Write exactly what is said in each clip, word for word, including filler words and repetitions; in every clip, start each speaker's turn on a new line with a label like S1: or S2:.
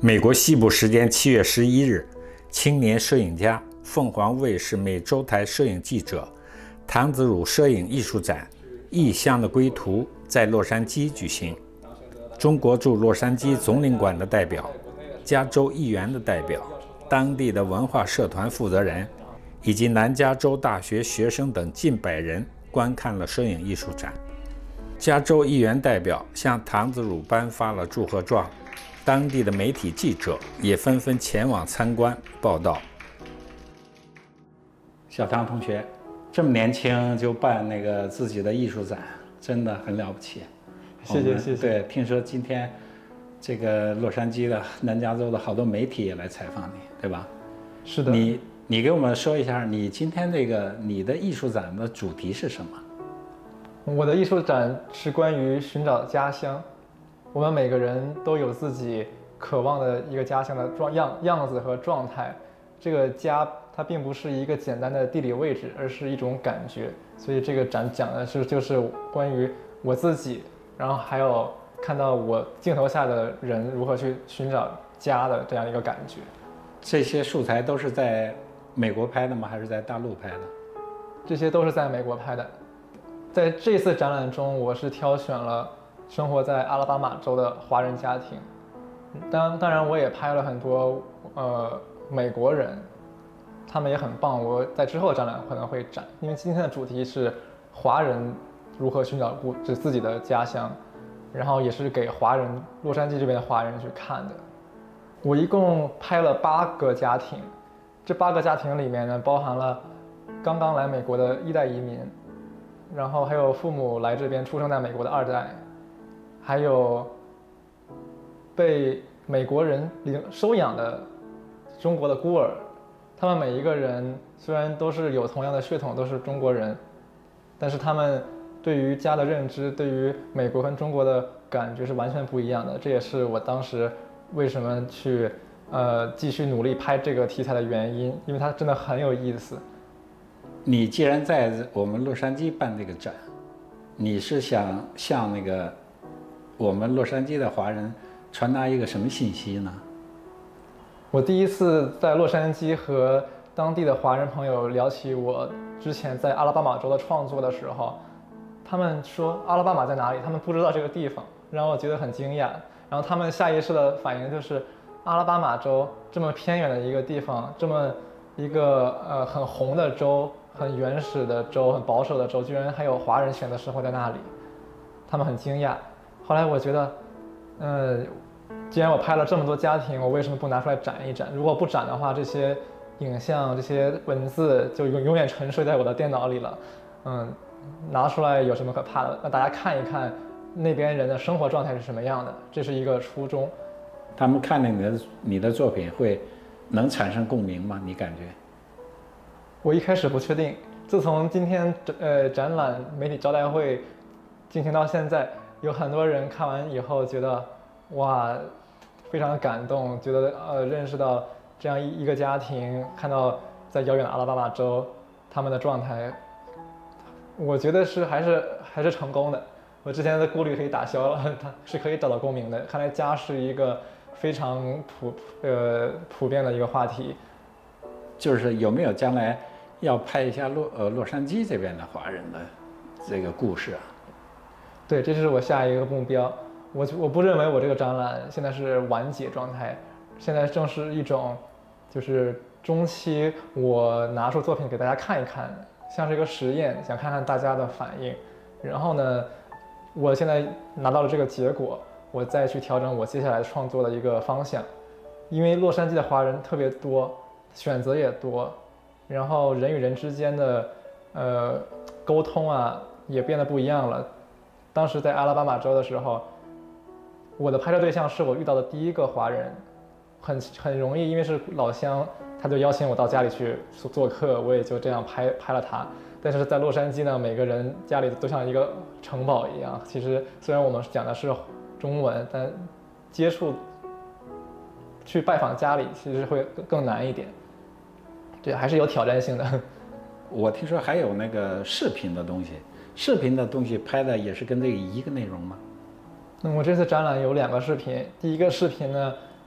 S1: 美国西部时间七月十一日，青年摄影家、凤凰卫视美洲台摄影记者唐子儒摄影艺术展《异乡的归途》在洛杉矶举行。中国驻洛杉矶总领馆的代表、加州议员的代表、当地的文化社团负责人以及南加州大学学生等近百人观看了摄影艺术展。加州议员代表向唐子儒颁发了祝贺状，当地的媒体记者也纷纷前往参观报道。小唐同学，这么年轻就办那个自己的艺术展，真的很了不起。
S2: 谢谢谢谢。
S1: 对，听说今天这个洛杉矶的、南加州的好多媒体也来采访你，对吧？
S2: 是的。
S1: 你你给我们说一下，你今天这个你的艺术展的主题是什么？
S2: 我的艺术展是关于寻找家乡。我们每个人都有自己渴望的一个家乡的状样样子和状态。这个家它并不是一个简单的地理位置，而是一种感觉。所以这个展讲的是就是关于我自己，然后还有看到我镜头下的人如何去寻找家的这样一个感觉。
S1: 这些素材都是在美国拍的吗？还是在大陆拍的？
S2: 这些都是在美国拍的。在这次展览中，我是挑选了生活在阿拉巴马州的华人家庭。当当然，我也拍了很多呃美国人，他们也很棒。我在之后的展览可能会展，因为今天的主题是华人如何寻找故自己的家乡，然后也是给华人洛杉矶这边的华人去看的。我一共拍了八个家庭，这八个家庭里面呢，包含了刚刚来美国的一代移民，然后还有父母来这边出生在美国的二代，还有被美国人领收养的中国的孤儿。他们每一个人虽然都是有同样的血统，都是中国人，但是他们对于家的认知，对于美国跟中国的感觉是完全不一样的。这也是我当时为什么去呃继续努力拍这个题材的原因，因为它真的很有意思。
S1: 你既然在我们洛杉矶办这个展，你是想向那个我们洛杉矶的华人传达一个什么信息呢？
S2: 我第一次在洛杉矶和当地的华人朋友聊起我之前在阿拉巴马州的创作的时候，他们说阿拉巴马在哪里？他们不知道这个地方，让我觉得很惊讶。然后他们下意识的反应就是阿拉巴马州这么偏远的一个地方，这么一个呃很红的州，很原始的州，很保守的州，居然还有华人选择生活在那里，他们很惊讶。后来我觉得，呃，既然我拍了这么多家庭，我为什么不拿出来展一展？如果不展的话，这些影像、这些文字就永永远沉睡在我的电脑里了。嗯，拿出来有什么可怕的？让大家看一看那边人的生活状态是什么样的，这是一个初衷。
S1: 他们看了你的你的作品会能产生共鸣吗？你感觉？
S2: 我一开始不确定，自从今天呃展览媒体招待会进行到现在，有很多人看完以后觉得哇，非常感动，觉得呃认识到这样一一个家庭，看到在遥远的阿拉巴马州他们的状态，我觉得是还是还是成功的。我之前的顾虑可以打消了，它是可以找到共鸣的。看来家是一个非常普呃普遍的一个话题。
S1: 就是有没有将来要拍一下洛呃洛杉矶这边的华人的这个故事啊？
S2: 对，这是我下一个目标。我我不认为我这个展览现在是完结状态，现在正是一种就是中期，我拿出作品给大家看一看，像是一个实验，想看看大家的反应。然后呢，我现在拿到了这个结果，我再去调整我接下来创作的一个方向。因为洛杉矶的华人特别多，选择也多，然后人与人之间的呃沟通啊也变得不一样了。当时在阿拉巴马州的时候，我的拍摄对象是我遇到的第一个华人，很很容易，因为是老乡，他就邀请我到家里去做客，我也就这样拍拍了他。但是在洛杉矶呢，每个人家里都像一个城堡一样。其实虽然我们讲的是中文，但接触去拜访家里其实会更难一点，对，还是有挑战性的。
S1: 我听说还有那个视频的东西，视频的东西拍的也是跟这个一个内容吗？
S2: 那我这次展览有两个视频，第一个视频呢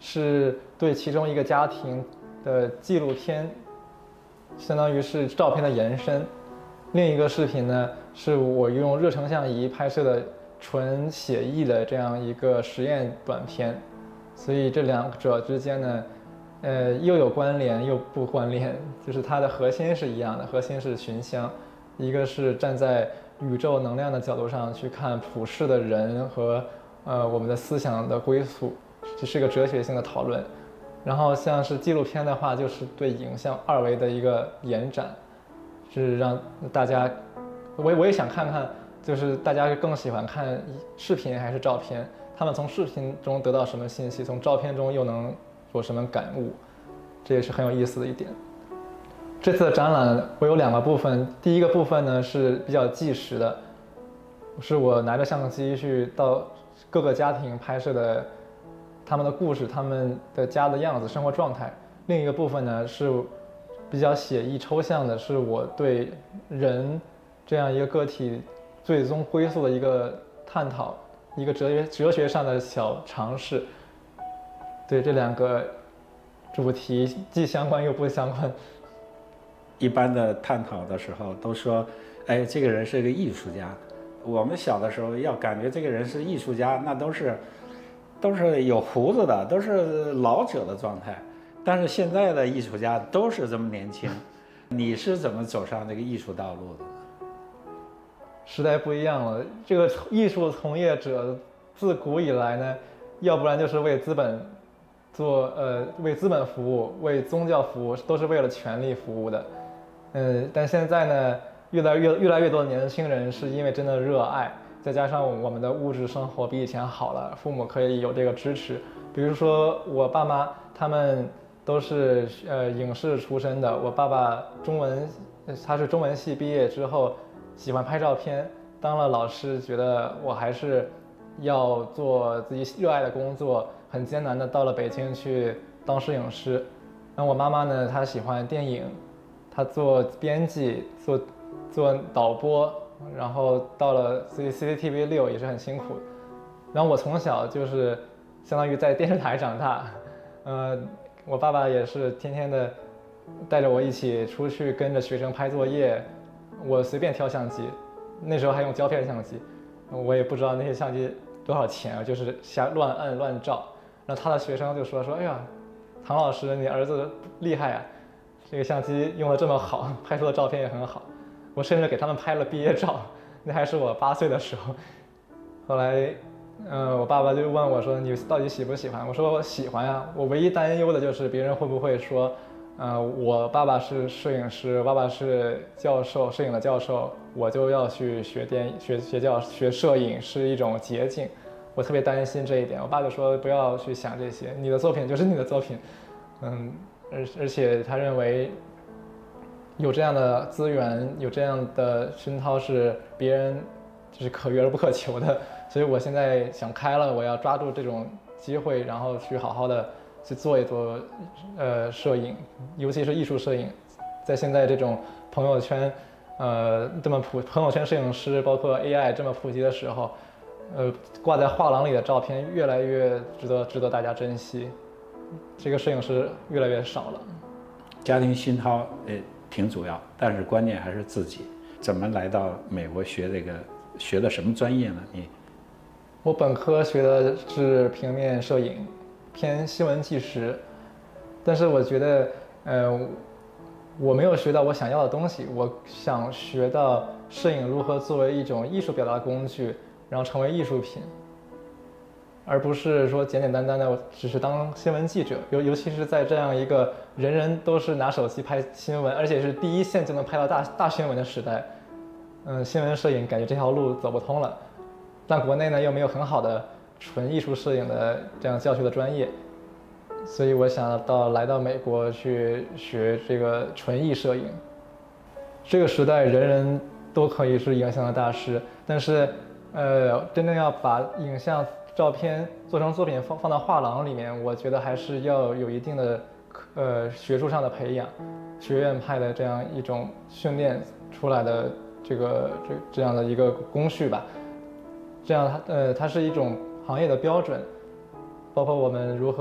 S2: 是对其中一个家庭的纪录片，相当于是照片的延伸。另一个视频呢，是我用热成像仪拍摄的纯写意的这样一个实验短片。所以这两者之间呢，呃，又有关联又不关联，就是它的核心是一样的，核心是寻香。一个是站在宇宙能量的角度上去看普世的人和呃我们的思想的归宿，这是一个哲学性的讨论。然后像是纪录片的话，就是对影像二维的一个延展，是让大家，我我也想看看，就是大家更喜欢看视频还是照片？他们从视频中得到什么信息，从照片中又能有什么感悟？这也是很有意思的一点。这次的展览我有两个部分，第一个部分呢是比较纪实的，是我拿着相机去到各个家庭拍摄的他们的故事，他们的家的样子、生活状态。另一个部分呢是比较写意抽象的，是我对人这样一个个体最终归宿的一个探讨，一个哲学哲学上的小尝试。对，这两个主题既相关又不相关。
S1: 一般的探讨的时候都说，哎，这个人是个艺术家。我们小的时候要感觉这个人是艺术家，那都是都是有胡子的，都是老者的状态。但是现在的艺术家都是这么年轻。你是怎么走上这个艺术道路的？
S2: 时代不一样了，这个艺术从业者自古以来呢，要不然就是为资本做呃为资本服务，为宗教服务，都是为了权力服务的。嗯，但现在呢，越来越越来越多的年轻人是因为真的热爱，再加上我们的物质生活比以前好了，父母可以有这个支持。比如说我爸妈他们都是呃影视出身的，我爸爸中文他是中文系毕业之后喜欢拍照片，当了老师觉得我还是要做自己热爱的工作，很艰难的到了北京去当摄影师。那我妈妈呢，她喜欢电影，她做编辑，做做导播，然后到了 C C T V 六也是很辛苦。然后我从小就是相当于在电视台长大，呃，我爸爸也是天天的带着我一起出去跟着学生拍作业，我随便挑相机，那时候还用胶片相机，我也不知道那些相机多少钱啊，就是瞎乱按乱照。然后他的学生就说说，哎呀，唐老师你儿子厉害啊，这个相机用的这么好，拍出的照片也很好。我甚至给他们拍了毕业照，那还是我八岁的时候。后来，呃，我爸爸就问我说：“你到底喜不喜欢？”我说：“我喜欢呀。”我唯一担忧的就是别人会不会说，呃，我爸爸是摄影师，我爸爸是教授，摄影的教授，我就要去学电学学教学摄影是一种捷径。我特别担心这一点。我爸就说：“不要去想这些，你的作品就是你的作品。”嗯，而而且他认为。有这样的资源，有这样的熏陶是别人就是可遇而不可求的，所以我现在想开了，我要抓住这种机会，然后去好好的去做一做呃摄影，尤其是艺术摄影，在现在这种朋友圈呃这么普朋友圈摄影师包括 A I 这么普及的时候，呃挂在画廊里的照片越来越值得值得大家珍惜，这个摄影师越来越少了。
S1: 家庭熏陶呃挺主要，但是关键还是自己怎么来到美国学这个，学的什么专业呢？你？
S2: 我本科学的是平面摄影，偏新闻纪实，但是我觉得，呃，我没有学到我想要的东西。我想学到摄影如何作为一种艺术表达工具，然后成为艺术品，而不是说简简单单的只是当新闻记者。尤尤其是在这样一个人人都是拿手机拍新闻，而且是第一线就能拍到大大新闻的时代，嗯，新闻摄影感觉这条路走不通了。但国内呢又没有很好的纯艺术摄影的这样教学的专业，所以我想到来到美国去学这个纯艺摄影。这个时代人人都可以是影像的大师，但是呃，真正要把影像照片做成作品放放到画廊里面，我觉得还是要有一定的呃学术上的培养，学院派的这样一种训练出来的这个这这样的一个工序吧。这样它呃它是一种行业的标准，包括我们如何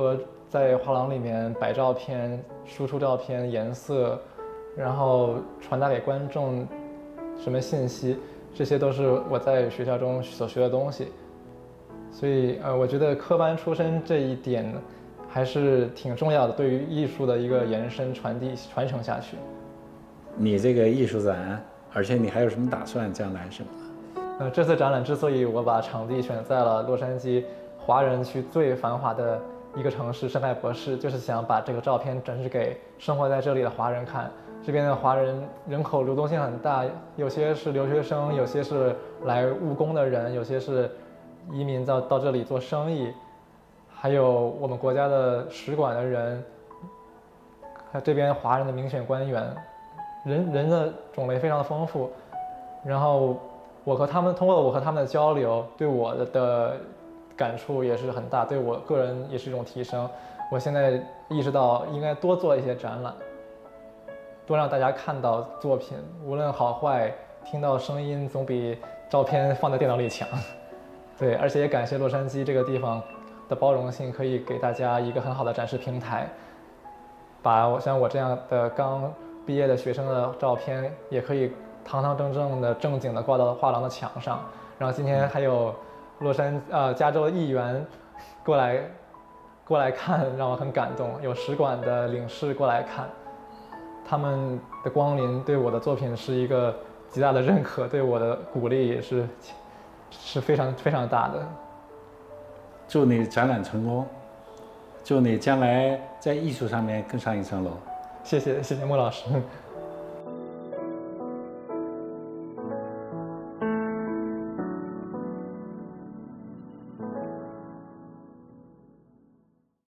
S2: 在画廊里面摆照片、输出照片、颜色，然后传达给观众什么信息，这些都是我在学校中所学的东西。所以呃，我觉得科班出身这一点还是挺重要的，对于艺术的一个延伸、传递、传承下去。
S3: 你这个艺术展，而且你还有什么打算？将来什么的？
S2: 呃，这次展览之所以我把场地选在了洛杉矶华人区最繁华的一个城市圣盖博士，就是想把这个照片展示给生活在这里的华人看。这边的华人人口流动性很大，有些是留学生，有些是来务工的人，有些是移民到到这里做生意，还有我们国家的使馆的人，还有这边华人的民选官员，人人的种类非常的丰富。然后我和他们通过我和他们的交流，对我的的感触也是很大，对我个人也是一种提升。我现在意识到应该多做一些展览，多让大家看到作品，无论好坏，听到声音总比照片放在电脑里强。对，而且也感谢洛杉矶这个地方的包容性，可以给大家一个很好的展示平台，把我像我这样的刚毕业的学生的照片，也可以堂堂正正的正经的挂到画廊的墙上。然后今天还有洛杉呃加州的议员过来过来看，让我很感动。有使馆的领事过来看，他们的光临对我的作品是一个极大的认可，对我的鼓励也是是非常非常大的。
S3: 祝你展览成功，祝你将来在艺术上面更上一层楼。
S2: 谢谢谢谢莫老师。